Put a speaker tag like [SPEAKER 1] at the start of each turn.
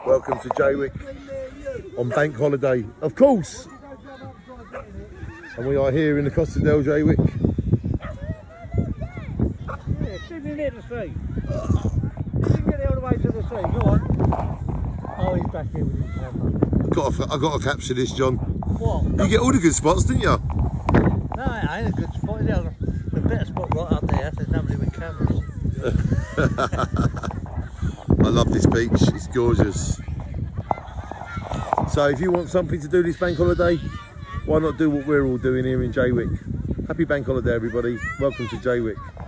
[SPEAKER 1] Welcome to Jaywick on bank holiday, of course. And we are here in the Costa del Jaywick.
[SPEAKER 2] Yeah, see me near the sea. You can get it all the way to the sea, go on. Oh, he's back here with his camera.
[SPEAKER 1] I've got to capture this, John.
[SPEAKER 2] What?
[SPEAKER 1] You get all the good spots, didn't you?
[SPEAKER 2] No, it ain't a good spot. It's the better spot right up there. There's nobody with cameras.
[SPEAKER 1] I love this beach, it's gorgeous. So if you want something to do this bank holiday, why not do what we're all doing here in Jaywick? Happy bank holiday everybody, welcome to Jaywick.